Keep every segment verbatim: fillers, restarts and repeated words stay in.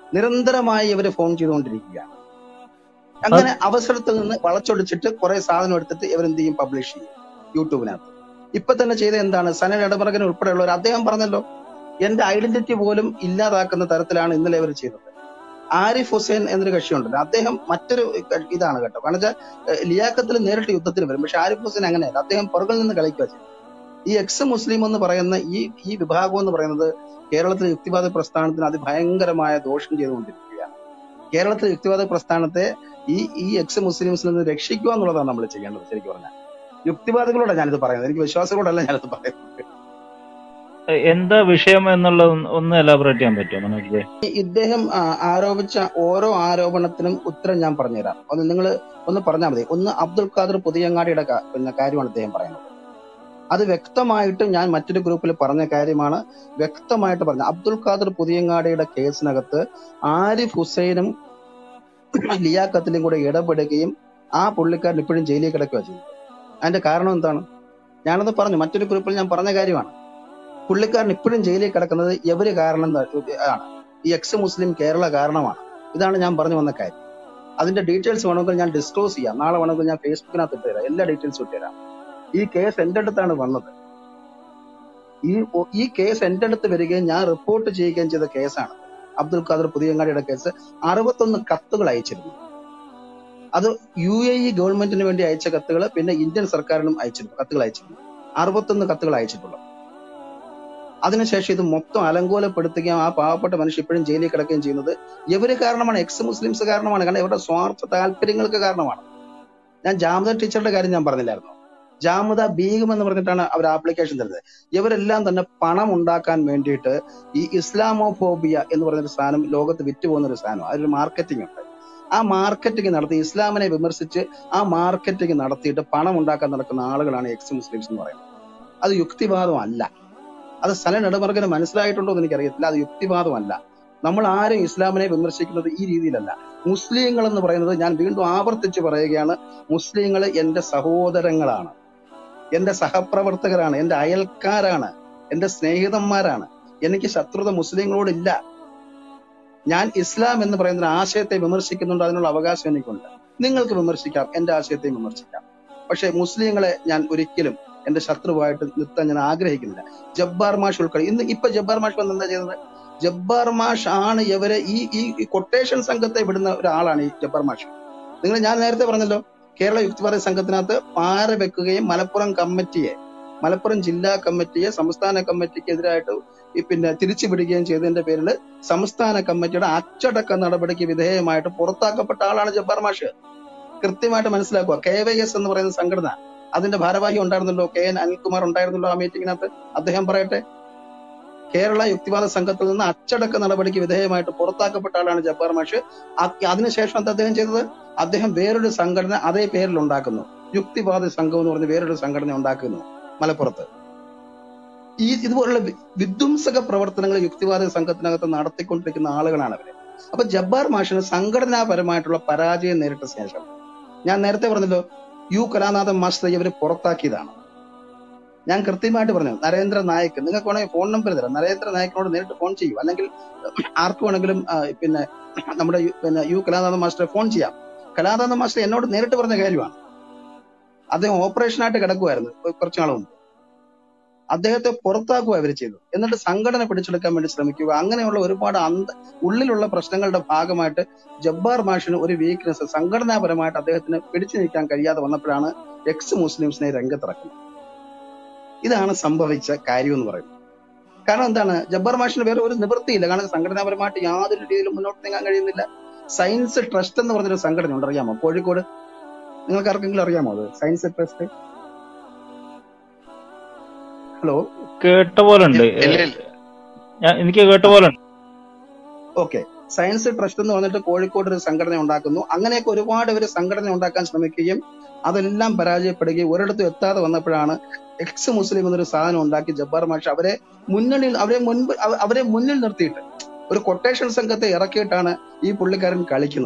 നിരന്തരമായി ഇവര് ഫോൺ ചെയ്തുകൊണ്ടിരിക്കുകയാണ്. അങ്ങനെ അവസരത്തിൽ നിന്ന് വളച്ചൊടിച്ചിട്ട് കുറെ സാധനം എടുത്തിട്ട് ഇവരെന്ത് ചെയ്യും, പബ്ലിഷ് ചെയ്യും യൂട്യൂബിനകത്ത്. ഇപ്പൊ തന്നെ ചെയ്ത എന്താണ്, സനൽ ഇടമറകൻ ഉൾപ്പെടെയുള്ളവർ, അദ്ദേഹം പറഞ്ഞല്ലോ എന്റെ ഐഡന്റിറ്റി പോലും ഇല്ലാതാക്കുന്ന തരത്തിലാണ് ഇന്നലെ ഇവർ ചെയ്തത്. ആരിഫ് ഹുസൈൻ എന്നൊരു കക്ഷിയുണ്ടല്ലോ, അദ്ദേഹം മറ്റൊരു ഇതാണ് കേട്ടോ. കാരണം വെച്ചാൽ ലിയാഖത്തിൽ നേരിട്ട് യുദ്ധത്തിന് വരും, പക്ഷെ ആരിഫ് ഹുസൈൻ അങ്ങനെയല്ല, അദ്ദേഹം പുറകിൽ നിന്ന് കളിക്കുക ചെയ്യും. ഈ എക്സ് മുസ്ലിം എന്ന് പറയുന്ന ഈ ഈ വിഭാഗം എന്ന് പറയുന്നത് കേരളത്തിലെ യുക്തിവാദ പ്രസ്ഥാനത്തിന് അതിഭയങ്കരമായ ദോഷം ചെയ്തുകൊണ്ടിരിക്കുകയാണ്. കേരളത്തിലെ യുക്തിവാദ പ്രസ്ഥാനത്തെ ഈ ഈ എക്സ് മുസ്ലിംസിൽ നിന്ന് രക്ഷിക്കുക എന്നുള്ളതാണ് നമ്മൾ ചെയ്യേണ്ടത്. ശരിക്കും പറഞ്ഞാൽ യുക്തിവാദികളോടെ ഞാനിത് പറയുന്നത്, എനിക്ക് വിശ്വാസികളോടല്ല ഞാനിത് പറയുന്നത്. എന്താ വിഷയം എന്നുള്ളത് ഒന്ന് എലാബറേറ്റ് ചെയ്യാൻ പറ്റുമോ മനോജ്? ഇദ്ദേഹം ആരോപിച്ച ഓരോ ആരോപണത്തിനും ഉത്തരം ഞാൻ പറഞ്ഞുതരാം. ഒന്ന് നിങ്ങൾ ഒന്ന് പറഞ്ഞാൽ മതി. ഒന്ന് അബ്ദുൽ ഖാദർ പുതിയങ്ങാടിയുടെ പിന്നെ കാര്യമാണ് ഇദ്ദേഹം പറയുന്നത്. അത് വ്യക്തമായിട്ട് ഞാൻ മറ്റൊരു ഗ്രൂപ്പിൽ പറഞ്ഞ കാര്യമാണ്, വ്യക്തമായിട്ട് പറഞ്ഞ അബ്ദുൽ ഖാദർ പുതിയങ്ങാടിയുടെ കേസിനകത്ത് ആരിഫ് ഹുസൈനും ലിയാഖത്തിലും കൂടെ ഇടപെടുകയും ആ പുള്ളിക്കാരൻ ഇപ്പോഴും ജയിലിൽ കിടക്കുക ചെയ്യുന്നത്. അതിന്റെ കാരണം എന്താണ്? ഞാനത് പറഞ്ഞു, മറ്റൊരു ഗ്രൂപ്പിൽ ഞാൻ പറഞ്ഞ കാര്യമാണ്. പുള്ളിക്കാരൻ ഇപ്പോഴും ജയിലിൽ കിടക്കുന്നത് എവര് കാരണം ആണ്, ഈ എക്സ് മുസ്ലിം കേരള കാരണമാണ്. ഇതാണ് ഞാൻ പറഞ്ഞു വന്ന കാര്യം. അതിന്റെ ഡീറ്റെയിൽസ് വേണമെങ്കിൽ ഞാൻ ഡിസ്ക്ലോസ് ചെയ്യാം, നാളെ വേണമെങ്കിൽ ഞാൻ ഫേസ്ബുക്കിനകത്ത് ഇട്ടുതരാം, എല്ലാ ഡീറ്റെയിൽസും ഇട്ടുതരാം. ഈ കേസ് എന്റെ അടുത്താണ് വന്നത്. ഈ ഈ കേസ് എന്റെ അടുത്ത് വരികയും ഞാൻ റിപ്പോർട്ട് ചെയ്യുകയും ചെയ്ത കേസാണ് അബ്ദുൽ ഖാദർ പുതിയങ്ങാടിയുടെ കേസ്. അറുപത്തൊന്ന് കത്തുകൾ അയച്ചിരുന്നു. അത് യു എ ഇ ഗവൺമെന്റിന് വേണ്ടി അയച്ച കത്തുകൾ, പിന്നെ ഇന്ത്യൻ സർക്കാരിനും അയച്ചിരുന്നു കത്തുകൾ അയച്ചിരുന്നു. അറുപത്തൊന്ന് കത്തുകൾ അയച്ചിട്ടുള്ളൂ. അതിനുശേഷം ഇത് മൊത്തം അലങ്കോലപ്പെടുത്തുകയും ആ പാവപ്പെട്ട മനുഷ്യ ഇപ്പോഴും ജയിലിൽ കിടക്കുകയും ചെയ്യുന്നത് ഇവര് കാരണമാണ്, എക്സ് മുസ്ലിംസ് കാരണമാണ്. കാരണം ഇവരുടെ സ്വാർത്ഥ താല്പര്യങ്ങൾക്ക് കാരണമാണ്. ഞാൻ ജാമിദ ടീച്ചറുടെ കാര്യം ഞാൻ പറഞ്ഞില്ലായിരുന്നു. ജാമിദ ബീഗം എന്ന് പറഞ്ഞിട്ടാണ് അവർ ആപ്ലിക്കേഷൻ തരുന്നത്. ഇവരെല്ലാം തന്നെ പണം ഉണ്ടാക്കാൻ വേണ്ടിയിട്ട് ഈ ഇസ്ലാമോഫോബിയ എന്ന് പറഞ്ഞൊരു സാധനം ലോകത്ത് വിറ്റുപോകുന്ന ഒരു സാധനം, അതിലൊരു മാർക്കറ്റിംഗ് ഉണ്ട്. ആ മാർക്കറ്റിംഗ് നടത്തി ഇസ്ലാമിനെ വിമർശിച്ച് ആ മാർക്കറ്റിംഗ് നടത്തിയിട്ട് പണം ഉണ്ടാക്കാൻ നടക്കുന്ന ആളുകളാണ് എക്സ് മുസ്ലിംസ് എന്ന് പറയുന്നത്. അത് യുക്തിവാദമല്ല. അത് സനൽ ഇടമറകന് മനസ്സിലായിട്ടുണ്ടോ എന്ന് എനിക്കറിയത്തില്ല. അത് യുക്തിവാദമല്ല. നമ്മൾ ആരും ഇസ്ലാമിനെ വിമർശിക്കുന്നത് ഈ രീതിയിലല്ല. മുസ്ലിങ്ങൾ എന്ന് പറയുന്നത്, ഞാൻ വീണ്ടും ആവർത്തിച്ച് പറയുകയാണ്, മുസ്ലിങ്ങൾ എന്റെ സഹോദരങ്ങളാണ്, എന്റെ സഹപ്രവർത്തകരാണ്, എന്റെ അയൽക്കാരാണ്, എന്റെ സ്നേഹിതന്മാരാണ്. എനിക്ക് ശത്രുത മുസ്ലിങ്ങളോടില്ല. ഞാൻ ഇസ്ലാം എന്ന് പറയുന്ന ഒരു ആശയത്തെ വിമർശിക്കുന്നുണ്ട്, അതിനുള്ള അവകാശം എനിക്കുണ്ട്. നിങ്ങൾക്ക് വിമർശിക്കാം, എന്റെ ആശയത്തെ വിമർശിക്കാം. പക്ഷെ മുസ്ലിങ്ങളെ ഞാൻ ഒരിക്കലും എന്റെ ശത്രുവായിട്ട് നിർത്താൻ ഞാൻ ആഗ്രഹിക്കുന്നില്ല. ജബ്ബാർ മാഷ് ഉൾപ്പെടെ ഇന്ന് ഇപ്പൊ ജബ്ബാർ മാഷ് വന്ന് എന്താ ചെയ്യുന്നത്? ജബ്ബാർ മാഷ് ആണ് ഇവരെ ഈ ഈ കൊട്ടേഷൻ സംഘത്തെ വിടുന്ന ഒരാളാണ് ഈ ജബ്ബാർ മാഷ്. നിങ്ങൾ ഞാൻ നേരത്തെ പറഞ്ഞല്ലോ, കേരള യുക്തിവാദ സംഘത്തിനകത്ത് പാര വെക്കുകയും മലപ്പുറം കമ്മിറ്റിയെ, മലപ്പുറം ജില്ലാ കമ്മിറ്റിയെ സംസ്ഥാന കമ്മിറ്റിക്കെതിരായിട്ട് പിന്നെ തിരിച്ചുവിടുകയും ചെയ്തതിന്റെ പേരിൽ സംസ്ഥാന കമ്മിറ്റിയുടെ അച്ചടക്ക നടപടിക്ക് വിധേയമായിട്ട് പുറത്താക്കപ്പെട്ട ആളാണ് ജബ്ബാർ മാഷ്. കൃത്യമായിട്ട് മനസ്സിലാക്കുക. കെ വൈ എസ് എന്ന് പറയുന്ന സംഘടന, അതിന്റെ ഭാരവാഹി ഉണ്ടായിരുന്നല്ലോ, കെ എൻ അനിൽകുമാർ ഉണ്ടായിരുന്നല്ലോ ആ മീറ്റിങ്ങിനകത്ത്. അദ്ദേഹം പറയട്ടെ, കേരള യുക്തിവാദ സംഘത്തിൽ നിന്ന് അച്ചടക്ക നടപടിക്ക് വിധേയമായിട്ട് പുറത്താക്കപ്പെട്ട ആളാണ് ജബ്ബാർ മാഷ്. അതിനുശേഷം എന്താ അദ്ദേഹം ചെയ്തത്? അദ്ദേഹം വേറൊരു സംഘടന അതേ പേരിൽ ഉണ്ടാക്കുന്നു, യുക്തിവാദ സംഘം എന്ന് പറഞ്ഞ് വേറൊരു സംഘടന ഉണ്ടാക്കുന്നു മലപ്പുറത്ത്. ഈ ഇതുപോലുള്ള വിധ്വംസക പ്രവർത്തനങ്ങൾ യുക്തിവാദ സംഘത്തിനകത്ത് നടത്തിക്കൊണ്ടിരിക്കുന്ന ആളുകളാണ് അവര്. അപ്പൊ ജബ്ബാർ മാഷിന് സംഘടനാപരമായിട്ടുള്ള പരാജയം നേരിട്ട ശേഷം, ഞാൻ നേരത്തെ പറഞ്ഞല്ലോ, യു കലാനാഥൻ മാസ്റ്റർ ഇവര് പുറത്താക്കിയതാണ്. ഞാൻ കൃത്യമായിട്ട് പറഞ്ഞു. നരേന്ദ്ര നായക്, നിങ്ങൾക്ക് വേണമെങ്കിൽ ഫോൺ നമ്പർ തരാം, നരേന്ദ്ര നായക്കിനോട് നേരിട്ട് ഫോൺ ചെയ്യൂ, അല്ലെങ്കിൽ ആർക്ക് വേണമെങ്കിലും പിന്നെ നമ്മുടെ പിന്നെ യു കലാനാഥൻ മാസ്റ്ററെ ഫോൺ ചെയ്യാം. കലാനാഥൻ മാസ്റ്റർ എന്നോട് നേരിട്ട് പറഞ്ഞ കാര്യമാണ്. അദ്ദേഹം ഓപ്പറേഷനായിട്ട് കിടക്കുമായിരുന്നു കുറച്ചു നാൾ മുമ്പ്. അദ്ദേഹത്തെ പുറത്താക്കുക അവർ ചെയ്തു. എന്നിട്ട് സംഘടന പിടിച്ചെടുക്കാൻ വേണ്ടി ശ്രമിക്കുക. അങ്ങനെയുള്ള ഒരുപാട് അന്ത ഉള്ളിലുള്ള പ്രശ്നങ്ങളുടെ ഭാഗമായിട്ട് ജബ്ബാർ മാഷിന് ഒരു വീക്ക്നെസ്, സംഘടനാപരമായിട്ട് അദ്ദേഹത്തിന് പിടിച്ചു നിൽക്കാൻ കഴിയാതെ വന്നപ്പോഴാണ് എക്സ് മുസ്ലിംസിനെ രംഗത്തിറക്കുന്നത്. ഇതാണ് സംഭവിച്ച കാര്യം എന്ന് പറയുന്നത്. കാരണം എന്താണ്? ജബ്ബാർ മാഷിന് വേറെ ഒരു നിവൃത്തിയില്ല. കാരണം സംഘടനാപരമായിട്ട് യാതൊരു രീതിയിലും മുന്നോട്ട് നീങ്ങാൻ കഴിയുന്നില്ല. സയൻസ് ട്രസ്റ്റ് എന്ന് പറഞ്ഞൊരു സംഘടന ഉണ്ട്, അറിയാമോ? കോഴിക്കോട് നിങ്ങൾക്ക് ആർക്കെങ്കിലും അറിയാമോ അത്? Science trust. ഹലോ, കേട്ട പോലെ ഉണ്ട്, എനിക്ക് കേട്ട പോലെ. ഓക്കെ, സയൻസ് ട്രസ്റ്റ് എന്ന് പറഞ്ഞിട്ട് കോഴിക്കോട് ഒരു സംഘടന ഉണ്ടാക്കുന്നു. അങ്ങനെയൊക്കെ ഒരുപാട് പേര് സംഘടന ഉണ്ടാക്കാൻ ശ്രമിക്കുകയും അതെല്ലാം പരാജയപ്പെടുകയും ഒരിടത്തും എത്താതെ വന്നപ്പോഴാണ് എക്സ് മുസ്ലിം എന്നൊരു സാധനം ഉണ്ടാക്കി ജബ്ബാർ മാഷ് അവരെ മുന്നണിയിൽ അവരെ മുൻപ് അവരെ മുന്നിൽ നിർത്തിയിട്ട് ഒരു കൊട്ടേഷൻ സംഘത്തെ ഇറക്കിയിട്ടാണ് ഈ പുള്ളിക്കാരൻ കളിക്കുന്നത്.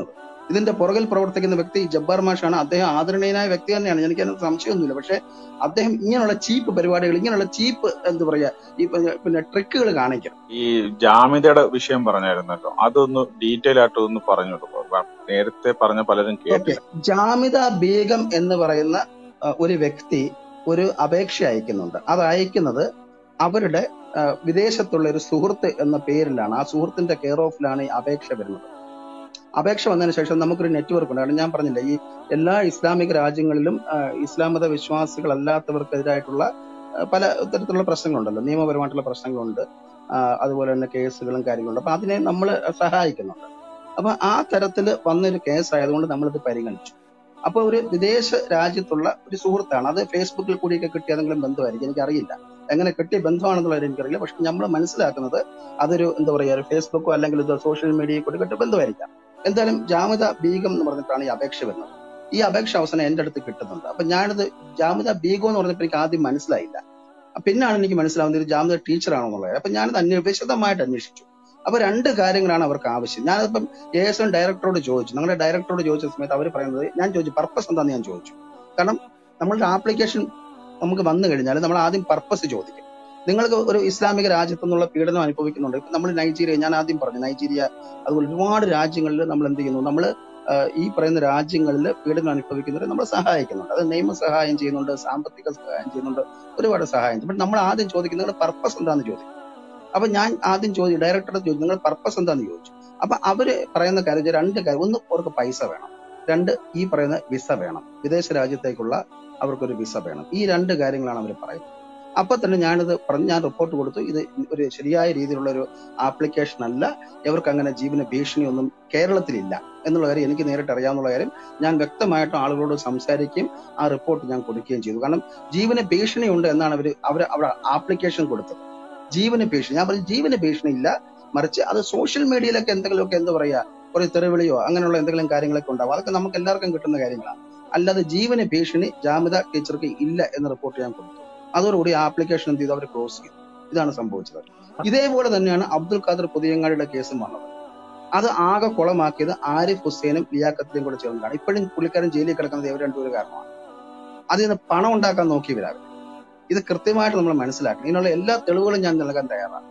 ഇതിന്റെ പുറകിൽ പ്രവർത്തിക്കുന്ന വ്യക്തി ജബ്ബാർ മാഷാണ്. അദ്ദേഹം ആദരണീയനായ വ്യക്തി തന്നെയാണ്, എനിക്ക് അതിനകത്ത് സംശയമൊന്നുമില്ല. പക്ഷെ അദ്ദേഹം ഇങ്ങനെയുള്ള ചീപ്പ് പരിപാടികൾ, ഇങ്ങനെയുള്ള ചീപ്പ് എന്താ പറയാ ഈ പിന്നെ പിന്നെ ട്രിക്കുകൾ കാണിക്കണം. ഈ ജാമ്യതയുടെ വിഷയം പറഞ്ഞായിരുന്നല്ലോ, അതൊന്ന് ഡീറ്റെയിൽ ആയിട്ട് ഒന്ന് പറഞ്ഞു കൊടുക്കുക. നേരത്തെ പറഞ്ഞ പലരും ഓക്കെ, കേട്ടില്ല. ജാമിദ ബീഗം എന്ന് പറയുന്ന അഹ്, ഒരു വ്യക്തി ഒരു അപേക്ഷ അയക്കുന്നുണ്ട്. അത് അയക്കുന്നത് അവരുടെ അഹ്, വിദേശത്തുള്ള ഒരു സുഹൃത്ത് എന്ന പേരിലാണ്. ആ സുഹൃത്തിന്റെ കെയർ ഓഫിലാണ് ഈ അപേക്ഷ വരുന്നത്. അപേക്ഷ വന്നതിന് ശേഷം നമുക്കൊരു നെറ്റ്വർക്ക് ഉണ്ട്. കാരണം ഞാൻ പറഞ്ഞില്ല, ഈ എല്ലാ ഇസ്ലാമിക രാജ്യങ്ങളിലും അഹ്, ഇസ്ലാം മത വിശ്വാസികളല്ലാത്തവർക്കെതിരായിട്ടുള്ള അഹ്, പല തരത്തിലുള്ള പ്രശ്നങ്ങളുണ്ടല്ലോ, നിയമപരമായിട്ടുള്ള പ്രശ്നങ്ങളുണ്ട്. ആഹ്, അതുപോലെ തന്നെ കേസുകളും കാര്യങ്ങളുണ്ട്. അപ്പൊ അതിനെ നമ്മൾ സഹായിക്കുന്നുണ്ട്. അപ്പൊ ആ തരത്തിൽ വന്നൊരു കേസ് ആയതുകൊണ്ട് നമ്മളിത് പരിഗണിച്ചു. അപ്പൊ ഒരു വിദേശ രാജ്യത്തുള്ള ഒരു സുഹൃത്താണ്, അത് ഫേസ്ബുക്കിൽ കൂടിയൊക്കെ കിട്ടിയ ഏതെങ്കിലും ബന്ധമായിരിക്കും, എനിക്കറിയില്ല എങ്ങനെ കിട്ടിയ ബന്ധമാണെന്നുള്ളത് എനിക്കറിയില്ല. പക്ഷെ നമ്മൾ മനസ്സിലാക്കുന്നത് അതൊരു എന്താ പറയാ ഒരു ഫേസ്ബുക്കോ അല്ലെങ്കിൽ ഇത് സോഷ്യൽ മീഡിയയിൽ കൂടി കിട്ടിയ ബന്ധമായിരിക്കാം. എന്തായാലും ജാമിദ ബീഗം എന്ന് പറഞ്ഞിട്ടാണ് ഈ അപേക്ഷ വരുന്നത്. ഈ അപേക്ഷ അവസാനം എന്റെ അടുത്ത് കിട്ടുന്നുണ്ട്. അപ്പൊ ഞാനിത് ജാമിദ ബീഗം എന്ന് പറഞ്ഞപ്പോൾ എനിക്ക് ആദ്യം മനസ്സിലായില്ല. പിന്നാണ് എനിക്ക് മനസ്സിലാവുന്നത് ഇത് ജാമിദ ടീച്ചറാണോ എന്നുള്ളത്. അപ്പൊ ഞാനത് അന്വേ വിശദമായിട്ട് അന്വേഷിച്ചു. അപ്പൊ രണ്ട് കാര്യങ്ങളാണ് അവർക്ക് ആവശ്യം. ഞാനിപ്പം എ എസ് എൻ ഡയറക്ടറോട് ചോദിച്ചു, നിങ്ങളുടെ ഡയറക്ടറോട് ചോദിച്ച സമയത്ത് അവർ പറയുന്നത്, ഞാൻ ചോദിച്ചു പർപ്പസ് എന്താണെന്ന് ഞാൻ ചോദിച്ചു. കാരണം നമ്മളുടെ ആപ്ലിക്കേഷൻ നമുക്ക് വന്നു കഴിഞ്ഞാൽ നമ്മൾ ആദ്യം പർപ്പസ് ചോദിക്കും. നിങ്ങൾക്ക് ഒരു ഇസ്ലാമിക രാജ്യത്തു നിന്നുള്ള പീഡനം അനുഭവിക്കുന്നുണ്ട്. ഇപ്പൊ നമ്മൾ നൈജീരിയ, ഞാൻ ആദ്യം പറഞ്ഞു നൈജീരിയ, അതുപോലെ ഒരുപാട് രാജ്യങ്ങളിൽ നമ്മൾ എന്ത് ചെയ്യുന്നു, നമ്മൾ ഈ പറയുന്ന രാജ്യങ്ങളിൽ പീഡനം അനുഭവിക്കുന്നവരെ നമ്മൾ സഹായിക്കുന്നുണ്ട്. അത് നിയമസഹായം ചെയ്യുന്നുണ്ട്, സാമ്പത്തിക സഹായം ചെയ്യുന്നുണ്ട്, ഒരുപാട് സഹായം ചെയ്യും. നമ്മൾ ആദ്യം ചോദിക്കുന്നത് നിങ്ങളുടെ പർപ്പസ് എന്താണെന്ന് ചോദിക്കും. അപ്പൊ ഞാൻ ആദ്യം ചോദിച്ചു, ഡയറക്ടറുടെ ചോദിച്ചു നിങ്ങളുടെ പർപ്പസ് എന്താണെന്ന് ചോദിച്ചു. അപ്പൊ അവര് പറയുന്ന കാര്യം രണ്ട് കാര്യം, ഒന്ന് അവർക്ക് പൈസ വേണം, രണ്ട് ഈ പറയുന്ന വിസ വേണം, വിദേശ രാജ്യത്തേക്കുള്ള അവർക്കൊരു വിസ വേണം. ഈ രണ്ട് കാര്യങ്ങളാണ് അവർ പറയുന്നത്. അപ്പൊ തന്നെ ഞാനിത് പറഞ്ഞ് ഞാൻ റിപ്പോർട്ട് കൊടുത്തു, ഇത് ഒരു ശരിയായ രീതിയിലുള്ള ഒരു ആപ്ലിക്കേഷൻ അല്ല, ഇവർക്ക് അങ്ങനെ ജീവന ഭീഷണിയൊന്നും കേരളത്തിലില്ല എന്നുള്ള കാര്യം എനിക്ക് നേരിട്ട് അറിയാവുന്ന കാര്യം ഞാൻ വ്യക്തമായിട്ടും ആളുകളോട് സംസാരിക്കുകയും ആ റിപ്പോർട്ട് ഞാൻ കൊടുക്കുകയും ചെയ്തു. കാരണം ജീവന ഭീഷണി ഉണ്ട് എന്നാണ് അവർ അവർ അവിടെ ആപ്ലിക്കേഷൻ കൊടുത്തത്. ജീവന ഭീഷണി, ഞാൻ പറഞ്ഞു ജീവന ഭീഷണി ഇല്ല, മറിച്ച് അത് സോഷ്യൽ മീഡിയയിലൊക്കെ എന്തെങ്കിലുമൊക്കെ എന്താ പറയാ കുറെ തെറിവിളിയോ അങ്ങനെയുള്ള എന്തെങ്കിലും കാര്യങ്ങളൊക്കെ ഉണ്ടാവും, അതൊക്കെ നമുക്ക് എല്ലാവർക്കും കിട്ടുന്ന കാര്യങ്ങളാണ്. അല്ലാതെ ജീവന ഭീഷണി ജാമിദ ടീച്ചർക്ക് ഇല്ല എന്ന റിപ്പോർട്ട് ഞാൻ കൊടുത്തു. അതോടുകൂടി ആപ്ലിക്കേഷൻ എന്ത് ചെയ്തു, അവർ ക്ലോസ് ചെയ്തു. ഇതാണ് സംഭവിച്ചത്. ഇതേപോലെ തന്നെയാണ് അബ്ദുൽ ഖാദർ പുതിയങ്ങാടിയുടെ കേസും വന്നത്. അത് ആകെ കുളമാക്കിയത് ആരിഫ് ഹുസൈനും ലിയാഖത്തിലും കൂടെ ചേർന്നതാണ്. ഇപ്പോഴും പുള്ളിക്കാരൻ ജയിലിൽ കിടക്കുന്നത് ഇവർ രണ്ടുപേരും കാരണമാണ്. അതിൽ നിന്ന് പണം ഉണ്ടാക്കാൻ നോക്കിയവരാണ്. ഇത് കൃത്യമായിട്ട് നമ്മൾ മനസ്സിലാക്കണം. ഇതിനുള്ള എല്ലാ തെളിവുകളും ഞാൻ നൽകാൻ തയ്യാറാണ്.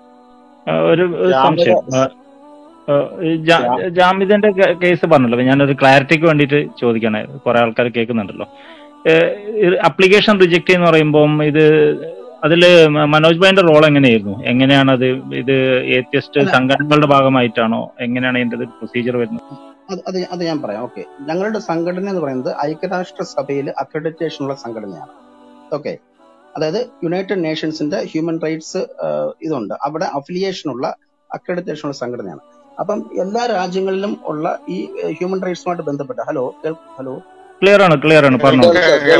ഒരു ഒരു സംശയം, ജാമിദിന്റെ കേസ് പറഞ്ഞല്ലോ, ഞാനൊരു ക്ലാരിറ്റിക്ക് വേണ്ടിയിട്ട് ചോദിക്കണേ, കുറെ ആൾക്കാർ കേൾക്കുന്നുണ്ടല്ലോ. അപ്ലിക്കേഷൻ റിജക്ട് എന്ന് പറയുമ്പോൾ ഇത് അതില് മനോജ് ഭായിന്റെ റോൾ എങ്ങനെയായിരുന്നു, എങ്ങനെയാണ് അത്, ഇത് ഏത്യസ്റ്റ് സംഘടനകളുടെ ഭാഗമായിട്ടാണോ, എങ്ങനെയാണ് ഇതിന്റെ പ്രൊസീജിയർ വരുന്നത്? അത് അത് ഞാൻ പറയാം. ഓക്കെ, ഞങ്ങളുടെ സംഘടന എന്ന് പറയുന്നത് ഐക്യരാഷ്ട്ര സഭയിൽ അക്രഡിറ്റേഷൻ ഉള്ള സംഘടനയാണ്. ഓക്കെ, അതായത് യുണൈറ്റഡ് നേഷൻസിന്റെ ഹ്യൂമൻ റൈറ്റ്സ് ഇതുണ്ട്, അവിടെ അഫിലിയേഷൻ ഉള്ള അക്രഡിറ്റേഷൻ ഉള്ള സംഘടനയാണ്. അപ്പം എല്ലാ രാജ്യങ്ങളിലും ഉള്ള ഈ ഹ്യൂമൻ റൈറ്റ്സുമായിട്ട് ബന്ധപ്പെട്ട ഹലോ ഹലോ ക്ലിയർ ആണ് ക്ലിയർ ആണ് പറഞ്ഞു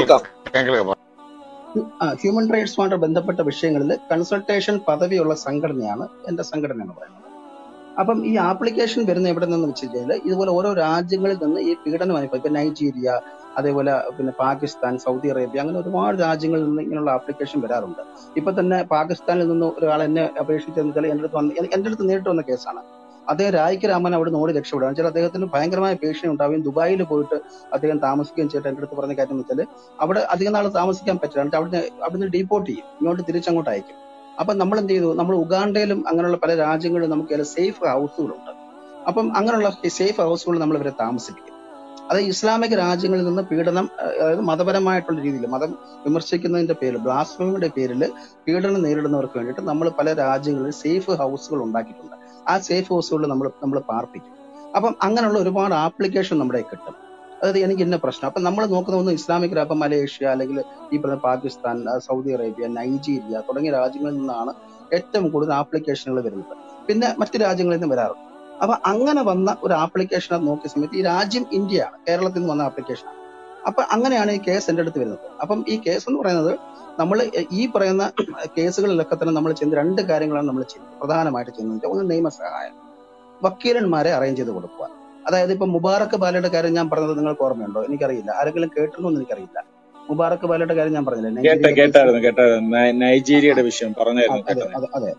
ഹ്യൂമൻ റൈറ്റ്സുമായിട്ട് ബന്ധപ്പെട്ട വിഷയങ്ങളിൽ കൺസൾട്ടേഷൻ പദവിയുള്ള സംഘടനയാണ് എന്റെ സംഘടന എന്ന് പറയുന്നത്. അപ്പം ഈ ആപ്ലിക്കേഷൻ വരുന്ന എവിടെ നിന്ന് വെച്ച് കഴിഞ്ഞാൽ ഇതുപോലെ ഓരോ രാജ്യങ്ങളിൽ നിന്ന് ഈ പീഡനം അനുഭവം, ഇപ്പൊ നൈജീരിയ, അതേപോലെ പിന്നെ പാകിസ്ഥാൻ, സൗദി അറേബ്യ, അങ്ങനെ ഒരുപാട് രാജ്യങ്ങളിൽ നിന്ന് ഇങ്ങനെയുള്ള ആപ്ലിക്കേഷൻ വരാറുണ്ട്. ഇപ്പൊ തന്നെ പാകിസ്ഥാനിൽ നിന്ന് ഒരാൾ എന്നെ അപേക്ഷിച്ചെന്ന് വെച്ചാൽ എന്റെ അടുത്ത് വന്ന് എന്റെ അടുത്ത് നേരിട്ട് വന്ന കേസാണ്. അദ്ദേഹം രായ്ക്ക് രാമൻ അവിടെ നിന്ന് ഓടി രക്ഷപ്പെടുക വെച്ചാൽ അദ്ദേഹത്തിന് ഭയങ്കരമായ ഭീഷണി ഉണ്ടാവുകയും ദുബായിൽ പോയിട്ട് അദ്ദേഹം താമസിക്കുകയും ചെയ്തിട്ട് എന്റെ അടുത്ത് പറഞ്ഞ കാര്യം എന്ന് വെച്ചാൽ അവിടെ അധികം നാൾ താമസിക്കാൻ പറ്റില്ല, എന്നിട്ട് അവിടെ അവിടുന്ന് ഡീപ്പോർട്ട് ചെയ്യും, ഇങ്ങോട്ട് തിരിച്ചങ്ങോട്ട് അയക്കും. അപ്പം നമ്മൾ എന്ത് ചെയ്തു, നമ്മൾ ഉഗാണ്ടയിലും അങ്ങനെയുള്ള പല രാജ്യങ്ങളിലും നമുക്ക് സേഫ് ഹൗസുകളുണ്ട്. അപ്പം അങ്ങനെയുള്ള സേഫ് ഹൗസുകൾ നമ്മൾ ഇവരെ താമസിപ്പിക്കും. അത് ഇസ്ലാമിക രാജ്യങ്ങളിൽ നിന്ന് പീഡനം, അതായത് മതപരമായിട്ടുള്ള രീതിയിൽ മതം വിമർശിക്കുന്നതിന്റെ പേരിൽ, ബ്ലാസ്ഫമിയുടെ പേരിൽ പീഡനം നേരിടുന്നവർക്ക് വേണ്ടിയിട്ട് നമ്മൾ പല രാജ്യങ്ങളിൽ സേഫ് ഹൗസുകൾ ഉണ്ടാക്കിയിട്ടുണ്ട്. ആ സേഫ് ഹൗസുകളിൽ നമ്മൾ നമ്മൾ പാർപ്പിക്കും. അപ്പം അങ്ങനെയുള്ള ഒരുപാട് ആപ്ലിക്കേഷൻ നമ്മുടെ കിട്ടും. അതായത് എനിക്ക് ഇന്ന പ്രശ്നം, അപ്പം നമ്മൾ നോക്കുന്ന ഒന്ന് ഇസ്ലാമിക് രാജ്യം, മലേഷ്യ അല്ലെങ്കിൽ ഈ പറഞ്ഞ പാകിസ്ഥാൻ, സൗദി അറേബ്യ, നൈജീരിയ തുടങ്ങിയ രാജ്യങ്ങളിൽ നിന്നാണ് ഏറ്റവും കൂടുതൽ ആപ്ലിക്കേഷനുകൾ വരുന്നത്. പിന്നെ മറ്റു രാജ്യങ്ങളിൽ നിന്ന് വരാറുണ്ട്. അപ്പൊ അങ്ങനെ വന്ന ഒരു ആപ്ലിക്കേഷൻ നോക്കിയ സമയത്ത് ഈ രാജ്യം ഇന്ത്യയാണ്, കേരളത്തിൽ നിന്ന് വന്ന ആപ്ലിക്കേഷനാണ്. അപ്പൊ അങ്ങനെയാണ് ഈ കേസ് എൻ്റെ അടുത്ത് വരുന്നത്. അപ്പം ഈ കേസ് എന്ന് പറയുന്നത് നമ്മൾ ഈ പറയുന്ന കേസുകളിലൊക്കെ തന്നെ നമ്മൾ ചെയ്യുന്ന രണ്ട് കാര്യങ്ങളാണ് നമ്മൾ ചെയ്യുന്നത്, പ്രധാനമായിട്ട് ചെയ്യുന്നത്. ഒന്ന് നിയമസഹായം, വക്കീലന്മാരെ അറേഞ്ച് ചെയ്ത് കൊടുക്കുക. അതായത് ഇപ്പൊ മുബാറക്ക് ബാലയുടെ കാര്യം ഞാൻ പറഞ്ഞത് നിങ്ങൾക്ക് ഓർമ്മയുണ്ടോ? എനിക്കറിയില്ല, ആരെങ്കിലും കേട്ടിട്ടുണ്ടോ എന്ന് എനിക്കറിയില്ല. മുബാറക്ക് ബാലയുടെ കാര്യം ഞാൻ പറഞ്ഞില്ലേ, നൈജീരിയയുടെ വിഷയം പറഞ്ഞായിരുന്നു. അതെ അതെ.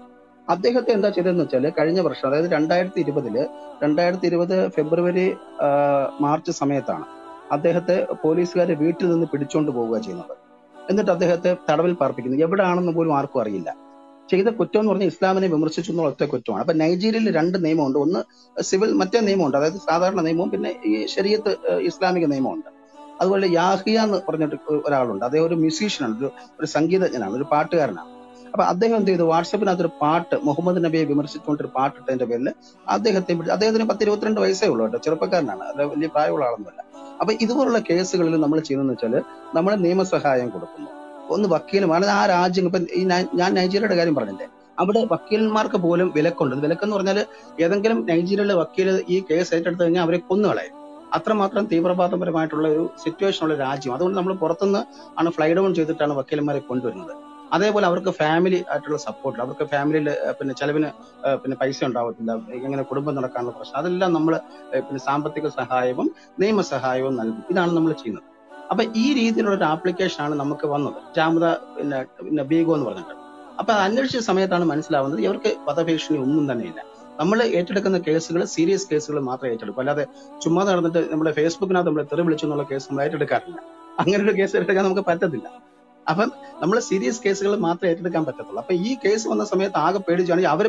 അദ്ദേഹത്തെ എന്താ ചെയ്തതെന്ന് വെച്ചാല് കഴിഞ്ഞ വർഷം, അതായത് രണ്ടായിരത്തി ഇരുപതില് രണ്ടായിരത്തി ഇരുപത് ഫെബ്രുവരി ആ, മാർച്ച് സമയത്താണ് അദ്ദേഹത്തെ പോലീസുകാരെ വീട്ടിൽ നിന്ന് പിടിച്ചോണ്ട് പോവുക ചെയ്യുന്നത്. എന്നിട്ട് അദ്ദേഹത്തെ തടവിൽ പാർപ്പിക്കുന്നു. എവിടെയാണെന്ന് പോലും ആർക്കും അറിയില്ല. ചെയ്ത കുറ്റം എന്ന് പറഞ്ഞാൽ ഇസ്ലാമിനെ വിമർശിച്ചു എന്നുള്ള ഒറ്റ കുറ്റമാണ്. അപ്പൊ നൈജീരിയയിൽ രണ്ട് നിയമമുണ്ട്. ഒന്ന് സിവിൽ, മറ്റേ നിയമമുണ്ട്, അതായത് സാധാരണ നിയമവും, പിന്നെ ഈ ശരീഅത്ത് ഏഹ്, ഇസ്ലാമിക നിയമമുണ്ട്. അതുപോലെ യാഹിയ എന്ന് പറഞ്ഞിട്ട് ഒരാളുണ്ട്. അദ്ദേഹം ഒരു മ്യൂസീഷ്യനാണ്, ഒരു ഒരു സംഗീതജ്ഞനാണ്, ഒരു പാട്ടുകാരനാണ്. അപ്പൊ അദ്ദേഹം എന്ത് ചെയ്തു, വാട്സപ്പിനകത്ത് ഒരു പാട്ട്, മുഹമ്മദ് നബിയെ വിമർശിച്ചുകൊണ്ട് ഒരു പാട്ടിട്ടതിന്റെ പേരിൽ അദ്ദേഹത്തെ പിടിച്ചു. അദ്ദേഹത്തിന് പത്ത് ഇരുപത്തിരണ്ട് വയസ്സേ ഉള്ളൂ കേട്ടോ, ചെറുപ്പക്കാരനാണ്, അത് വലിയ പ്രായമുള്ള ആളൊന്നുമല്ല. അപ്പൊ ഇതുപോലുള്ള കേസുകളിൽ നമ്മൾ ചെയ്യുന്നതെന്ന് വെച്ചാൽ നമ്മൾ നിയമസഹായം കൊടുക്കുന്നു. ഒന്ന് വക്കീലും, അതായത് ആ രാജ്യം, ഇപ്പൊ ഈ നൈ- ഞാൻ നൈജീരിയയുടെ കാര്യം പറഞ്ഞില്ലേ, അവിടെ വക്കീലന്മാർക്ക് പോലും വിലക്കുണ്ട്. വിലക്കെന്ന് പറഞ്ഞാൽ ഏതെങ്കിലും നൈജീരിയയിലെ വക്കീൽ ഈ കേസ് ഏറ്റെടുത്ത് കഴിഞ്ഞാൽ അവരെ കൊന്നുകളയും. അത്രമാത്രം തീവ്രവാദപരമായിട്ടുള്ള ഒരു സിറ്റുവേഷൻ ഉള്ള രാജ്യം. അതുകൊണ്ട് നമ്മൾ പുറത്തുനിന്ന് ആണ് ഫ്ലൈ ഡൗൺ ചെയ്തിട്ടാണ് വക്കീലന്മാരെ കൊണ്ടുവരുന്നത്. അതേപോലെ അവർക്ക് ഫാമിലി ആയിട്ടുള്ള സപ്പോർട്ട്, അവർക്ക് ഫാമിലിയിൽ പിന്നെ ചെലവിന് ഏഹ്, പിന്നെ പൈസ ഉണ്ടാവത്തില്ല, എങ്ങനെ കുടുംബം നടക്കാനുള്ള പ്രശ്നം, അതെല്ലാം നമ്മൾ പിന്നെ സാമ്പത്തിക സഹായവും നിയമസഹായവും നൽകും. ഇതാണ് നമ്മൾ ചെയ്യുന്നത്. അപ്പൊ ഈ രീതിയിലുള്ള ഒരു ആപ്ലിക്കേഷൻ ആണ് നമുക്ക് വന്നത്, ജാമത പിന്നെ പിന്നെ ബീഗോ എന്ന് പറഞ്ഞിട്ട്. അപ്പൊ അത് അന്വേഷിച്ച സമയത്താണ് മനസ്സിലാവുന്നത് ഇവർക്ക് വധഭീഷണി ഒന്നും തന്നെ ഇല്ല. നമ്മൾ ഏറ്റെടുക്കുന്ന കേസുകൾ സീരിയസ് കേസുകൾ മാത്രമേ ഏറ്റെടുക്കൂ. അല്ലാതെ ചുമ്മാ നടന്നിട്ട് നമ്മുടെ ഫേസ്ബുക്കിനകത്ത് നമ്മൾ തെറി വിളിച്ചു എന്നുള്ള കേസ് നമ്മൾ ഏറ്റെടുക്കാറില്ല. അങ്ങനെ ഒരു കേസ് ഏറ്റെടുക്കാൻ നമുക്ക് പറ്റത്തില്ല. അപ്പം നമ്മൾ സീരിയസ് കേസുകൾ മാത്രമേ ഏറ്റെടുക്കാൻ പറ്റത്തുള്ളൂ. അപ്പൊ ഈ കേസ് വന്ന സമയത്ത് ആകെ പേടിച്ചാണ് അവർ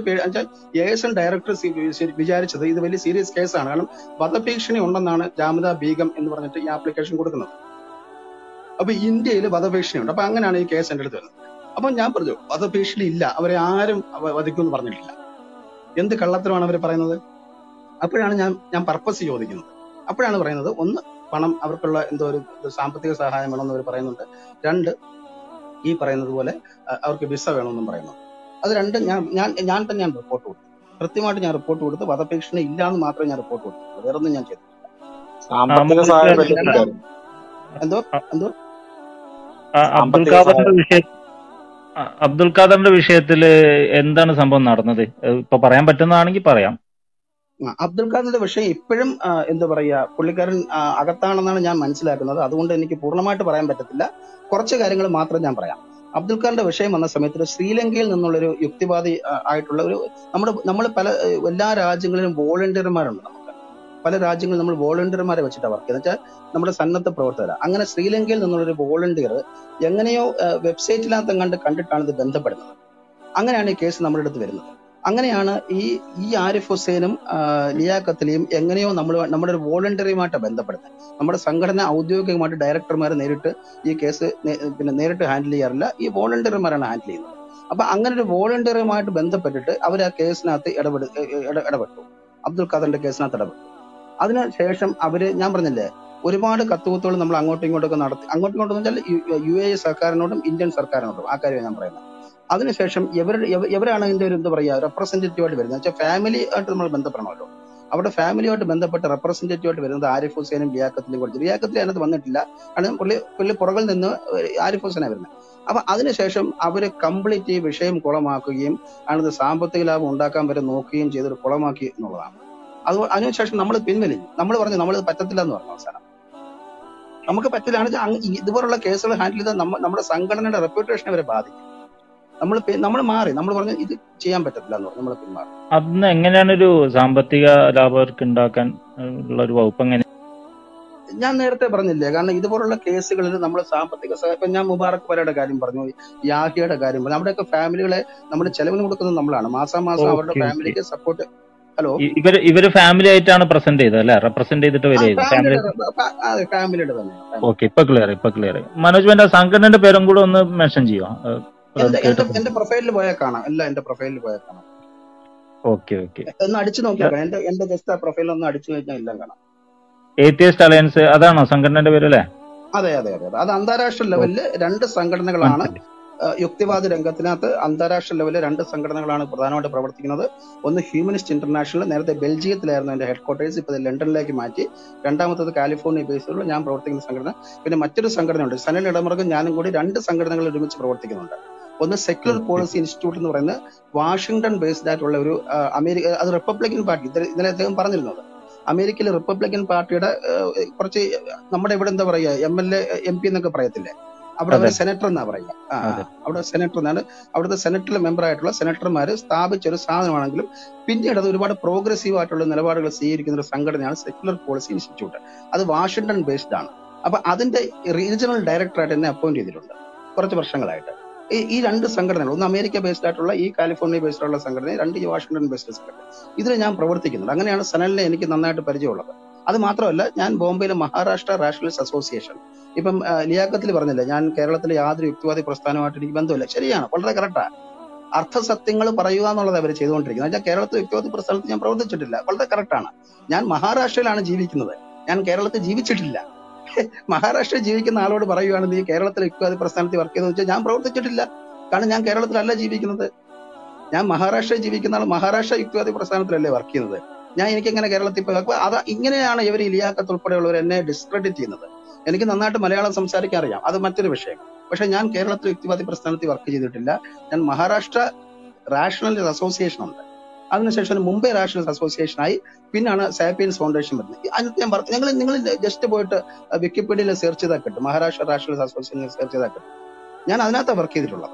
ഏഷ്യൻ ഡയറക്ടർ വിചാരിച്ചത് ഇത് വലിയ സീരിയസ് കേസാണ്, കാരണം വധഭീഷണി ഉണ്ടെന്നാണ് ജാമത ബീഗം എന്ന് പറഞ്ഞിട്ട് ഈ ആപ്ലിക്കേഷൻ കൊടുക്കുന്നത്. അപ്പൊ ഇന്ത്യയിൽ വധഭീഷണിയുണ്ട്. അപ്പൊ അങ്ങനെയാണ് ഈ കേസ് എൻ്റെ അടുത്ത് വരുന്നത്. അപ്പൊ ഞാൻ പറഞ്ഞു വധഭീഷണി ഇല്ല, അവരെ ആരും വ- വധിക്കുമെന്ന് പറഞ്ഞിട്ടില്ല. എന്ത് കള്ളത്തരമാണ് അവർ പറയുന്നത്? അപ്പോഴാണ് ഞാൻ ഞാൻ പർപ്പസ് ചോദിക്കുന്നത്. അപ്പോഴാണ് പറയുന്നത്, ഒന്ന് പണം, അവർക്കുള്ള എന്തോ ഒരു ഇത് സാമ്പത്തിക സഹായം വേണമെന്ന് അവർ പറയുന്നുണ്ട്. രണ്ട്, ഈ പറയുന്നത് പോലെ അഹ് അവർക്ക് വിസ വേണമെന്നും പറയുന്നുണ്ട്. അത് രണ്ടും ഞാൻ ഞാൻ ഞാൻ തന്നെ ഞാൻ റിപ്പോർട്ട് കൊടുത്തു. കൃത്യമായിട്ട് ഞാൻ റിപ്പോർട്ട് കൊടുത്ത് വധഭീഷണി ഇല്ല എന്ന് മാത്രമേ ഞാൻ റിപ്പോർട്ട് കൊടുത്തിട്ടുള്ളൂ, വേറെ ഒന്നും ഞാൻ ചെയ്തിട്ടില്ല. സാമ്പത്തിക മനോജ് സഹായം ബ്രദർ, ലഭിച്ചായിരുന്നു. എന്തോ എന്തോ ആ, അബ്ദുൽ സാമ്പത്തിക ഖാദറിന്റെ സഹായം വിഷയ ആ, അബ്ദുൽ ഖാദറിന്റെ വിഷയത്തില് എന്താണ് സംഭവം നടന്നത്? ഏഹ് ഇപ്പൊ പറയാൻ പറ്റുന്നതാണെങ്കിൽ പറയാം. ആ, അബ്ദുൽ ഖാദറിന്റെ വിഷയം ഇപ്പോഴും ആ, എന്താ പറയാ, പുള്ളിക്കാരൻ ആ, അകത്താണെന്നാണ് ഞാൻ മനസ്സിലാക്കുന്നത്. അതുകൊണ്ട് എനിക്ക് പൂർണ്ണമായിട്ട് പറയാൻ പറ്റത്തില്ല. കുറച്ച് കാര്യങ്ങൾ മാത്രം ഞാൻ പറയാം. അബ്ദുൽ ഖാദറിന്റെ വിഷയം വന്ന സമയത്ത് ശ്രീലങ്കയിൽ നിന്നുള്ളൊരു യുക്തിവാദി ആ, ആയിട്ടുള്ള ഒരു, നമ്മുടെ നമ്മൾ പല ഏഹ്, എല്ലാ രാജ്യങ്ങളിലും വോളണ്ടിയർമാരുണ്ട്. നമുക്ക് പല രാജ്യങ്ങളിൽ നമ്മൾ വോളണ്ടിയർമാരെ വെച്ചിട്ടാണ് വർക്ക് ചെയ്യുന്നത്, വെച്ചാൽ നമ്മുടെ സന്നദ്ധ പ്രവർത്തകർ. അങ്ങനെ ശ്രീലങ്കയിൽ നിന്നുള്ളൊരു വോളണ്ടിയർ എങ്ങനെയോ വെബ്സൈറ്റിനകത്ത് കണ്ട് കണ്ടിട്ടാണ് ഇത് ബന്ധപ്പെടുന്നത്. അങ്ങനെയാണ് ഈ കേസ് നമ്മുടെ അടുത്ത് വരുന്നത്. അങ്ങനെയാണ് ഈ ഈ ആരിഫ് ഹുസൈനും ആ, ലിയാഖത്തിലെയും എങ്ങനെയോ നമ്മൾ നമ്മുടെ ഒരു വോളണ്ടറിയുമായിട്ട് ബന്ധപ്പെടുന്നത്. നമ്മുടെ സംഘടന ഔദ്യോഗികമായിട്ട് ഡയറക്ടർമാർ നേരിട്ട് ഈ കേസ് നേ- പിന്നെ നേരിട്ട് ഹാൻഡിൽ ചെയ്യാറില്ല, ഈ വോളണ്ടിയർമാരാണ് ഹാൻഡിൽ ചെയ്യുന്നത്. അപ്പൊ അങ്ങനെ ഒരു വോളണ്ടിയറുമായിട്ട് ബന്ധപ്പെട്ടിട്ട് അവർ ആ കേസിനകത്ത് ഇടപെട ഇട- ഇടപെട്ടു. അബ്ദുൽ ഖാദറിന്റെ കേസിനകത്ത് ഇടപെട്ടു. അതിനുശേഷം അവര്, ഞാൻ പറഞ്ഞില്ലേ, ഒരുപാട് കത്തുകുത്തുകൾ നമ്മൾ അങ്ങോട്ടും ഇങ്ങോട്ടൊക്കെ നടത്തി. അങ്ങോട്ടും ഇങ്ങോട്ടും എന്ന് വെച്ചാൽ യു യു എ ഇ സർക്കാരിനോടും ഇന്ത്യൻ സർക്കാരിനോടും, ആ കാര്യം ഞാൻ പറയുന്നത്. അതിനുശേഷം ഇവരുടെ ഇവ- ഇവരാണ് ഇതിന്റെ ഒരു എന്താ പറയാ റെപ്രസെന്റേറ്റീവ് ആയിട്ട് വരുന്നത്. വെച്ചാൽ ഫാമിലി ആയിട്ട് നമ്മൾ ബന്ധപ്പെടണമല്ലോ. അവിടെ ഫാമിലിയായിട്ട് ബന്ധപ്പെട്ട റെപ്രസെന്റേറ്റീവ് ആയിട്ട് വരുന്നത് ആരിഫ് ഹുസൈനും ലിയാഖത്തിലും കൊടുത്തു. ലിയാഖത്തിൽ അതിനകത്ത് വന്നിട്ടില്ല, കാരണം പുള്ളി പുള്ളി പുറകിൽ നിന്ന് ആരിഫ് ഹുസൈനാണ് വരുന്നത്. അപ്പൊ അതിനുശേഷം അവര് കംപ്ലീറ്റ് ഈ വിഷയം കുളമാക്കുകയും അതിനകത്ത് സാമ്പത്തിക ലാഭം ഉണ്ടാക്കാൻ വരെ നോക്കുകയും ചെയ്തൊരു കുളമാക്കി എന്നുള്ളതാണ്. അത് അതിനുശേഷം നമ്മൾ പിൻവലിഞ്ഞു. നമ്മൾ പറഞ്ഞു നമ്മളിത് പറ്റത്തില്ല എന്ന് പറഞ്ഞു. അവസാനം നമുക്ക് പറ്റില്ല, ഇതുപോലുള്ള കേസുകൾ ഹാൻഡിൽ ചെയ്താൽ നമ്മ നമ്മുടെ സംഘടനയുടെ റെപ്യൂട്ടേഷനെ വരെ ബാധിക്കും. നമ്മൾ നമ്മൾ മാറി, നമ്മൾ പറഞ്ഞു ഇത് ചെയ്യാൻ പറ്റത്തില്ല എന്ന് പറഞ്ഞു, നമ്മൾ പിന്മാറി. അന്ന് എങ്ങനെയാണ് ഒരു സാമ്പത്തിക ലാഭം അവർക്ക് ഉണ്ടാക്കാൻ ഉള്ള ഒരു വകുപ്പ് എങ്ങനെ? ഞാൻ നേരത്തെ പറഞ്ഞില്ലേ, കാരണം ഇതുപോലുള്ള കേസുകളിൽ നമ്മൾ സാമ്പത്തിക സഹായം, ഇപ്പൊ ഞാൻ മുബാറക് പരയുടെ കാര്യം പറഞ്ഞു, യാഹിയുടെ കാര്യം പറഞ്ഞു, അവിടെയൊക്കെ ഫാമിലികളെ നമ്മൾ ചെലവിന് കൊടുക്കുന്നത് നമ്മളാണ്. മാസം മാസം അവരുടെ ഓക്കെ ഓക്കെ. ഫാമിലിക്ക് സപ്പോർട്ട്. ഹലോ, ഇവര് ഇവര് ഫാമിലി ആയിട്ടാണ് പ്രസന്റ് ചെയ്തത് അല്ലെ? റെപ്രസെന്റ് ചെയ്തിട്ട് ആ വരിക ഫാമിലി. ഫാമിലിയുടെ ഫാമിലിയുടെ തന്നെ family. ഓക്കെ, ഇപ്പൊ ക്ലിയർ ഇപ്പൊ ക്ലിയർ. മനോജ് വേണ്ട സംഘടനയുടെ പേരും കൂടെ ഒന്ന് മെൻഷൻ ചെയ്യുമോ? ഏഹ് അത് എന്റെ എന്റെ കേട്ടു. എന്റെ പ്രൊഫൈലിൽ പോയാൽ കാണാം, എല്ലാം എന്റെ പ്രൊഫൈലിൽ പോയാൽ കാണാം. Okay okay. ഒന്ന് അടിച്ചു നോക്കിയാൽ കാണാം. എന്റെ എന്റെ ജസ്റ്റ് ആ പ്രൊഫൈലിൽ ഒന്ന് അടിച്ചു കഴിഞ്ഞാൽ എല്ലാം കാണാം. ഏത്തിയസ്റ്റ് അലയൻസ് അതാണോ സംഘടനയുടെ പേര് അല്ലേ? അതെ അതെ അതെ അതെ. അത് അന്താരാഷ്ട്ര ലെവലില് രണ്ട് സംഘടനകളാണ്. മനസ്സിലായി. ഏഹ് യുക്തിവാദ രംഗത്തിനകത്ത് അന്താരാഷ്ട്ര ലെവലിൽ രണ്ട് സംഘടനകളാണ് പ്രധാനമായിട്ട് പ്രവർത്തിക്കുന്നത്. ഒന്ന് ഹ്യൂമനിസ്റ്റ് ഇന്റർനാഷണൽ, നേരത്തെ ബെൽജിയത്തിലായിരുന്നു എന്റെ ഹെഡ് ക്വാർട്ടേഴ്സ്, ഇപ്പോൾ ഇത് ലണ്ടനിലേക്ക് മാറ്റി. രണ്ടാമത്തത് കാലിഫോർണിയ ബേസിലുള്ള ഞാൻ പ്രവർത്തിക്കുന്ന സംഘടന. പിന്നെ മറ്റൊരു സംഘടനയുണ്ട്, സനൽ ഇടമറുകും ഞാനും കൂടി രണ്ട് സംഘടനകൾ ഒരുമിച്ച് പ്രവർത്തിക്കുന്നുണ്ട്. ഒന്ന് സെക്യുലർ ഓക്കെ പോളിസി ഇൻസ്റ്റിറ്റ്യൂട്ട് എന്ന് പറയുന്നത് വാഷിംഗ്ടൺ ബേസ്ഡ് ആയിട്ടുള്ള ഒരു ആ, അമേരിക്ക, അത് റിപ്പബ്ലിക്കൻ പാർട്ടി, ഇത് ഇന്നലെ അദ്ദേഹം പറഞ്ഞിരുന്നത് അമേരിക്കയിലെ റിപ്പബ്ലിക്കൻ പാർട്ടിയുടെ ഏഹ്, കുറച്ച് നമ്മുടെ ഇവിടെ എന്താ പറയുക M L A M P എന്നൊക്കെ പറയത്തില്ലേ, അവിടെ അവർ അതെ സെനറ്റർ എന്നാ പറയുക. ആ ആ അതെ അവിടെ സെനറ്റർ എന്നാണ്. അവിടുത്തെ സെനറ്റിലെ മെമ്പർ ആയിട്ടുള്ള സെനറ്റർമാർ സ്ഥാപിച്ച ഒരു സാധനമാണെങ്കിലും പിന്നീട് അത് ഒരുപാട് പ്രോഗ്രസീവ് ആയിട്ടുള്ള നിലപാടുകൾ സ്വീകരിക്കുന്ന ഒരു സംഘടനയാണ് സെക്യുലർ പോളിസി ഇൻസ്റ്റിറ്റ്യൂട്ട്. അത് വാഷിംഗ്ടൺ ബേസ്ഡ് ആണ്. അപ്പൊ അതിന്റെ റീജിയണൽ ഡയറക്ടറായിട്ട് എന്നെ അപ്പോയിന്റ് ചെയ്തിട്ടുണ്ട് കുറച്ച് വർഷങ്ങളായിട്ട്. ഈ ഈ രണ്ട് സംഘടനകൾ, ഒന്ന് അമേരിക്ക ബേസ്ഡ് ആയിട്ടുള്ള ഈ കാലിഫോർണിയ ബേസ്ഡ് ആയിട്ടുള്ള സംഘടന, രണ്ട് ഈ വാഷിംഗ്ടൺ ബേസ്ഡ് സംഘടന, ഇതിൽ ഞാൻ പ്രവർത്തിക്കുന്നുണ്ട്. അങ്ങനെയാണ് സനലിനെ എനിക്ക് നന്നായിട്ട് പരിചയമുള്ളത്. അത് മാത്രമല്ല, ഞാൻ ബോംബെയിലെ മഹാരാഷ്ട്ര റാഷണലിസ്റ്റ് അസോസിയേഷൻ, ഇപ്പം ആ, ലിയാഖത്തിൽ പറഞ്ഞില്ല, ഞാൻ കേരളത്തിലെ യാതൊരു യുക്തിവാദി പ്രസ്ഥാനമായിട്ട് എനിക്ക് ബന്ധമില്ല. ശരിയാണ്, വളരെ കറക്റ്റാണ്. അർത്ഥസത്യങ്ങൾ പറയുക എന്നുള്ളത് അവർ ചെയ്തുകൊണ്ടിരിക്കുന്നത്. ഞാൻ കേരളത്തിൽ യുക്തിവാദി പ്രസ്ഥാനത്തിൽ ഞാൻ പ്രവർത്തിച്ചിട്ടില്ല, വളരെ കറക്റ്റാണ്. ഞാൻ മഹാരാഷ്ട്രയിലാണ് ജീവിക്കുന്നത്, ഞാൻ കേരളത്തിൽ ജീവിച്ചിട്ടില്ല. മഹാരാഷ്ട്രയിൽ ജീവിക്കുന്ന ആളോട് പറയുകയാണ് നീ കേരളത്തിലെ യുക്തിവാദി പ്രസ്ഥാനത്തിൽ വർക്ക് ചെയ്തെന്ന് വെച്ചാൽ ഞാൻ പ്രവർത്തിച്ചിട്ടില്ല. കാരണം ഞാൻ കേരളത്തിലല്ല ജീവിക്കുന്നത്. ഞാൻ മഹാരാഷ്ട്രയിൽ ജീവിക്കുന്ന ആൾ മഹാരാഷ്ട്ര യുക്തിവാദി പ്രസ്ഥാനത്തിലല്ലേ വർക്ക് ചെയ്യുന്നത്. ഞാൻ എനിക്കെങ്ങനെ കേരളത്തിൽ പോയി? അപ്പൊ അത് ഇങ്ങനെയാണ് ഇവർ ഈ ലിയാഖത്ത് ഉൾപ്പെടെയുള്ളവർ എന്നെ ഡിസ്ക്രെഡിറ്റ് ചെയ്യുന്നത്. എനിക്ക് നന്നായിട്ട് മലയാളം സംസാരിക്കാൻ അറിയാം, അത് മറ്റൊരു വിഷയം. പക്ഷെ ഞാൻ കേരളത്തിൽ യുക്തിവാദി പ്രസ്ഥാനത്തിൽ വർക്ക് ചെയ്തിട്ടില്ല. ഞാൻ മഹാരാഷ്ട്ര റാഷണലിസ്റ്റ് അസോസിയേഷൻ ഉണ്ട്, അതിനുശേഷം മുംബൈ റാഷണലിസ്റ്റ് അസോസിയേഷനായി, പിന്നാണ് സാപ്പിയൻസ് ഫൗണ്ടേഷൻ വരുന്നത്. അതിനകത്ത് ഞാൻ പറഞ്ഞു, നിങ്ങൾ നിങ്ങൾ ജസ്റ്റ് പോയിട്ട് വിക്കിപീഡിയയിൽ സെർച്ച് ചെയ്താൽ കിട്ടും, മഹാരാഷ്ട്ര റാഷണലിസ്റ്റ് അസോസിയേഷൻ സെർച്ച് ചെയ്താൽ കിട്ടും. ഞാൻ അതിനകത്താണ് വർക്ക് ചെയ്തിട്ടുള്ളത്.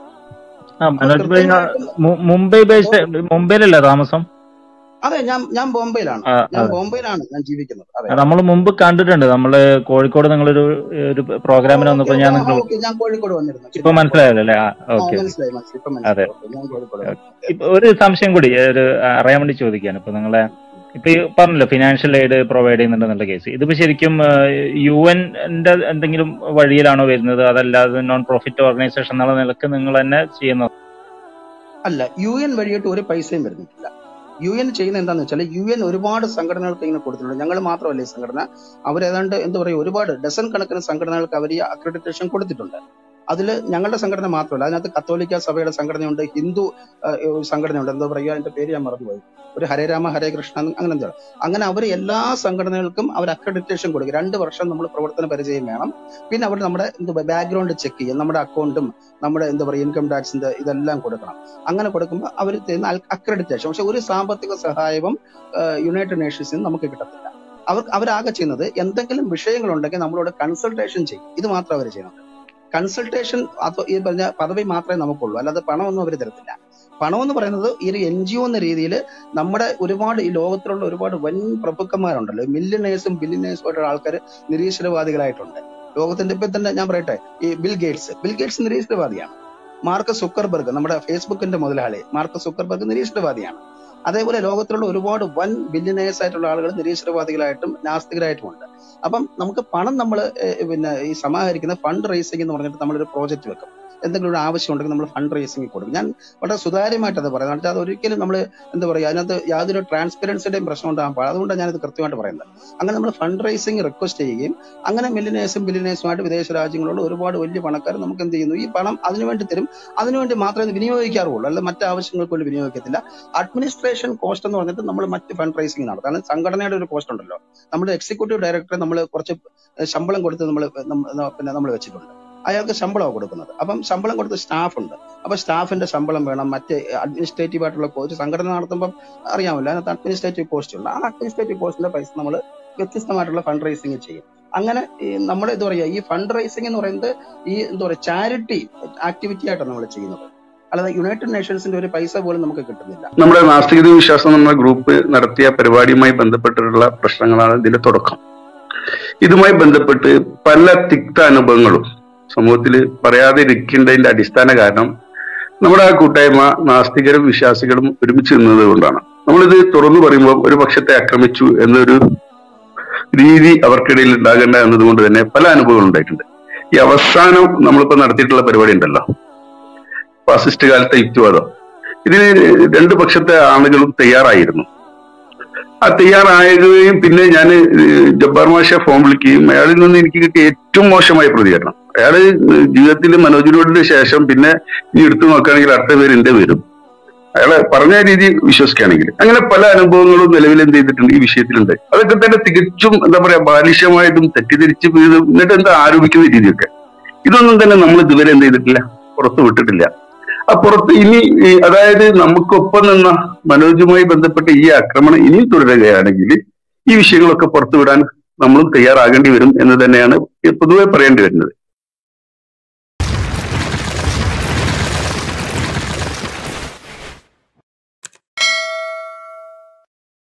ആ അപ്പൊ മനോജ് ഭായി, ആ, കൃത്യമായിട്ടും മു- മുംബൈ ബേസ്ഡ്, മുംബൈയിലല്ലേ താമസം? അതെ, ഞാൻ ഞാൻ ബോംബെയിലാണ്. ആ ഞാൻ അതെ ബോംബെയിലാണ് ഞാൻ ജീവിക്കുന്നത്. അതെ. നമ്മൾ മുമ്പ് കണ്ടിട്ടുണ്ട്. നമ്മള് കോഴിക്കോട് നിങ്ങളൊരു ഒരു പ്രോഗ്രാമിന് ഓക്കെ വന്നപ്പോ ഓക്കെ ഞാൻ ആ നിങ്ങൾ ഓക്കെ ഞാൻ കോഴിക്കോട് വന്നിരുന്നു. ഇപ്പൊ ശരിയാണ്, മനസ്സിലായല്ലോ അല്ലേ? ആ ആ ഓക്കെ ഓക്കെ മനസ്സിലായി മനസ്സിലായി ഇപ്പൊ അതെ. മനസ്സിലായി. ഓക്കെ, ഞാൻ കോഴിക്കോട് ഓക്കെ. വന്നു. ഓക്കെ. ഇപ്പൊ ഒരു സംശയം കൂടി ഒരു അറിയാൻ വേണ്ടി ചോദിക്കാണ്. ഇപ്പൊ നിങ്ങളെ ഇപ്പൊ ഈ പറഞ്ഞല്ലോ ഫിനാൻഷ്യൽ എയ്ഡ് പ്രൊവൈഡ് ചെയ്യുന്നുണ്ടെന്നുള്ള കേസ്, ഇതിപ്പോ ശരിക്കും യു എൻ്റെ എന്തെങ്കിലും വഴിയിലാണോ വരുന്നത്, അതല്ലാതെ നോൺ പ്രോഫിറ്റ് ഓർഗനൈസേഷൻ എന്നുള്ള നിലക്ക് നിങ്ങൾ തന്നെ ചെയ്യുന്നത്? അല്ല, യു എൻ വഴിയായിട്ട് ഒരു പൈസയും വരുന്നിട്ടില്ല. യു എൻ ചെയ്യുന്ന എന്താന്ന് വെച്ചാൽ, യു എൻ ഒരുപാട് സംഘടനകൾക്ക് ഇങ്ങനെ കൊടുത്തിട്ടുണ്ട്. ഞങ്ങൾ മാത്രമല്ല ഈ സംഘടന, അവരേതാണ്ട് എന്താ പറയുക, ഒരുപാട് ഡസൺ കണക്കിന് സംഘടനകൾക്ക് അവർ ഈ അക്രഡിറ്റേഷൻ കൊടുത്തിട്ടുണ്ട്. അതിൽ ഞങ്ങളുടെ സംഘടന മാത്രമല്ല, അതിനകത്ത് കത്തോലിക്ക സഭയുടെ സംഘടനയുണ്ട്, ഹിന്ദു ആ, ഒരു സംഘടനയുണ്ട്, എന്താ പറയുക, അതിന്റെ പേര് ഞാൻ മറന്നുപോയി, ഒരു ഹരേ രാമ ഹരേ കൃഷ്ണ എന്ന് അങ്ങനെ എന്താ. അങ്ങനെ അവർ എല്ലാ സംഘടനകൾക്കും അവർ അക്രഡിറ്റേഷൻ കൊടുക്കും. രണ്ട് വർഷം നമ്മൾ പ്രവർത്തന പരിചയം വേണം. പിന്നെ അവർ നമ്മുടെ എന്താ ബാക്ക്ഗ്രൗണ്ട് ചെക്ക് ചെയ്യും, നമ്മുടെ അക്കൗണ്ടും നമ്മുടെ എന്താ പറയുക ഇൻകം ടാക്സിന്റെ ഇതെല്ലാം കൊടുക്കണം. അങ്ങനെ കൊടുക്കുമ്പോൾ അവർ തരുന്ന അക്രഡിറ്റേഷൻ. പക്ഷെ ഒരു സാമ്പത്തിക സഹായവും യുണൈറ്റഡ് നേഷൻസിൽ നിന്ന് നമുക്ക് കിട്ടത്തില്ല. അവർ അവരാകെ ചെയ്യുന്നത് എന്തെങ്കിലും വിഷയങ്ങളുണ്ടെങ്കിൽ നമ്മളോട് കൺസൾട്ടേഷൻ ചെയ്യും. ഇത് മാത്രം അവർ ചെയ്യുന്നത്. കൺസൾട്ടേഷൻ അത് ഈ പറഞ്ഞ പദവി മാത്രമേ നമുക്കുള്ളൂ, അല്ലാതെ പണമൊന്നും അവർ തരത്തില്ല. പണം എന്ന് പറയുന്നത് ഈ ഒരു എൻ ജി ഒ എന്ന രീതിയിൽ നമ്മുടെ ഒരുപാട് ഈ ലോകത്തിലുള്ള ഒരുപാട് വൻ പ്രഭുക്കന്മാരുണ്ടല്ലോ, മില്യണേഴ്സും ബില്യണേഴ്സും ആയിട്ടുള്ള ആൾക്കാർ നിരീശ്വരവാദികളായിട്ടുണ്ട് ലോകത്തിന്റെ. ഇപ്പൊ തന്നെ ഞാൻ പറയട്ടെ, ഈ ബിൽ ഗേറ്റ്സ് ബിൽ ഗേറ്റ്സ് നിരീശ്വരവാദിയാണ്. മാർക്ക് സുക്കർബർഗ്, നമ്മുടെ ഫേസ്ബുക്കിന്റെ മുതലാളി മാർക്ക് സുക്കർബർഗ് നിരീശ്വരവാദിയാണ്. അതേപോലെ ലോകത്തിലുള്ള ഒരുപാട് വൻ ബില്യനേഴ്സ് ആയിട്ടുള്ള ആളുകൾ നിരീശ്വരവാദികളായിട്ടും നാസ്തികരായിട്ടും ഉണ്ട്. അപ്പം നമുക്ക് പണം നമ്മൾ പിന്നെ ഈ സമാഹരിക്കുന്ന ഫണ്ട് റേസിംഗ് എന്ന് പറഞ്ഞിട്ട് നമ്മളൊരു പ്രോജക്റ്റ് വെക്കും. എന്തെങ്കിലും ഒരു ആവശ്യം ഉണ്ടെങ്കിൽ നമ്മൾ ഫണ്ട് റേസിംഗ് കൊടുക്കും. ഞാൻ വളരെ സുതാര്യമായിട്ട് അത് പറയുന്നത്. എന്നുവെച്ചാൽ അത് ഒരിക്കലും നമ്മൾ എന്താ പറയുക, അതിനകത്ത് യാതൊരു ട്രാൻസ്പെറൻസിയുടെയും പ്രശ്നം ഉണ്ടാകാൻ പാടില്ല. അതുകൊണ്ടാണ് ഞാനിത് കൃത്യമായിട്ട് പറയുന്നത്. അങ്ങനെ നമ്മൾ ഫണ്ട് റേസിംഗ് റിക്വസ്റ്റ് ചെയ്യുകയും അങ്ങനെ മില്യനേഴ്സും ബില്യനേഴ്സുമായിട്ട് വിദേശ രാജ്യങ്ങളുള്ള ഒരുപാട് വലിയ പണക്കാർ നമുക്ക് എന്ത് ചെയ്യുന്നു, ഈ പണം അതിനുവേണ്ടി തരും. അതിനുവേണ്ടി മാത്രമേ ഇത് വിനിയോഗിക്കാറുള്ളൂ, അല്ല മറ്റു ആവശ്യങ്ങൾക്ക് വേണ്ടി വിനിയോഗിക്കത്തില്ല. അഡ്മിനിസ്ട്രേഷൻ കോസ്റ്റ് എന്ന് പറഞ്ഞിട്ട് നമ്മൾ മറ്റ് ഫണ്ട് റേസിംഗ് നടത്തും. കാരണം സംഘടനയുടെ ഒരു കോസ്റ്റ് ഉണ്ടല്ലോ. നമ്മുടെ എക്സിക്യൂട്ടീവ് ഡയറക്ടറെ നമ്മൾ കുറച്ച് ശമ്പളം കൊടുത്ത് നമ്മൾ പിന്നെ നമ്മൾ വെച്ചിട്ടുണ്ട്. അയാൾക്ക് ശമ്പളമാണ് കൊടുക്കുന്നത്. അപ്പം ശമ്പളം കൊടുത്ത് സ്റ്റാഫ് ഉണ്ട്. അപ്പൊ സ്റ്റാഫിന്റെ ശമ്പളം വേണം, മറ്റ് അഡ്മിനിസ്ട്രേറ്റീവ് ആയിട്ടുള്ള കോസ്റ്റ്. സംഘടന നടത്തുമ്പോൾ അറിയാമല്ലോ, അതിനകത്ത് അഡ്മിനിസ്ട്രേറ്റീവ് കോസ്റ്റ് ഉണ്ട്. ആ അഡ്മിനിസ്ട്രേറ്റീവ് കോസ്റ്റിന്റെ പൈസ നമ്മൾ വ്യത്യസ്തമായിട്ടുള്ള ഫണ്ട് റേസിംഗ് ചെയ്യും. അങ്ങനെ നമ്മൾ എന്താ പറയുക, ഈ ഫണ്ട് റേസിംഗ് എന്ന് പറയുന്നത് ഈ എന്താ പറയുക ചാരിറ്റി ആക്ടിവിറ്റി ആയിട്ടാണ് നമ്മൾ ചെയ്യുന്നത്. അല്ലാതെ യുണൈറ്റഡ് നേഷൻസിന്റെ ഒരു പൈസ പോലും നമുക്ക് കിട്ടുന്നില്ല. നമ്മുടെ നാസ്തികത വിശ്വാസം നമ്മുടെ ഗ്രൂപ്പ് നടത്തിയ പരിപാടിയുമായി ബന്ധപ്പെട്ടിട്ടുള്ള പ്രശ്നങ്ങളാണ് ഇതിന്റെ തുടക്കം. ഇതുമായി ബന്ധപ്പെട്ട് പല തിക്ത അനുഭവങ്ങളും സമൂഹത്തിൽ പറയാതെ ഇരിക്കേണ്ടതിന്റെ അടിസ്ഥാന കാരണം നമ്മുടെ ആ കൂട്ടായ്മ നാസ്തികരും വിശ്വാസികളും ഒരുമിച്ച് നിന്നത് കൊണ്ടാണ്. നമ്മളിത് തുറന്നു പറയുമ്പോൾ ഒരു പക്ഷത്തെ ആക്രമിച്ചു എന്നൊരു രീതി അവർക്കിടയിൽ ഉണ്ടാകേണ്ട എന്നതുകൊണ്ട് തന്നെ പല അനുഭവങ്ങളും ഉണ്ടായിട്ടുണ്ട്. ഈ അവസാനം നമ്മളിപ്പോ നടത്തിയിട്ടുള്ള പരിപാടി ഉണ്ടല്ലോ, ഫാസിസ്റ്റ് കാലത്തെ യുക്തിവാദം, ഇതിന് രണ്ടു പക്ഷത്തെ ആളുകളും തയ്യാറായിരുന്നു. ആ തയ്യാറാകുകയും പിന്നെ ഞാൻ ജബ്ബാർ മാഷെ ഫോൺ വിളിക്കുകയും അയാളിൽ നിന്ന് എനിക്ക് കിട്ടിയ ഏറ്റവും മോശമായ പ്രതികരണം, അയാള് ജീവിതത്തിൽ മനോജിനോടിന് ശേഷം പിന്നെ ഇനി എടുത്തു നോക്കുകയാണെങ്കിൽ അടുത്ത പേര് എന്റെ പേരും, അയാളെ പറഞ്ഞ രീതി വിശ്വസിക്കുകയാണെങ്കിൽ, അങ്ങനെ പല അനുഭവങ്ങളും നിലവിൽ എന്ത് ചെയ്തിട്ടുണ്ട് ഈ വിഷയത്തിലുണ്ട്. അതൊക്കെ തന്നെ തികച്ചും എന്താ പറയാ ബാലിശമായിട്ടും തെറ്റിദ്ധരിച്ച് എന്നിട്ട് എന്താ ആരോപിക്കുന്ന രീതിയൊക്കെ, ഇതൊന്നും തന്നെ നമ്മൾ ഇതുവരെ എന്ത് ചെയ്തിട്ടില്ല, പുറത്തു വിട്ടിട്ടില്ല. ആ പുറത്ത് ഇനി അതായത് നമുക്കൊപ്പം നിന്ന മനോജുമായി ബന്ധപ്പെട്ട ഈ ആക്രമണം ഇനിയും തുടരുകയാണെങ്കിൽ ഈ വിഷയങ്ങളൊക്കെ പുറത്തുവിടാൻ നമ്മളും തയ്യാറാകേണ്ടി വരും എന്ന് തന്നെയാണ് പൊതുവെ പറയേണ്ടി വരുന്നത്.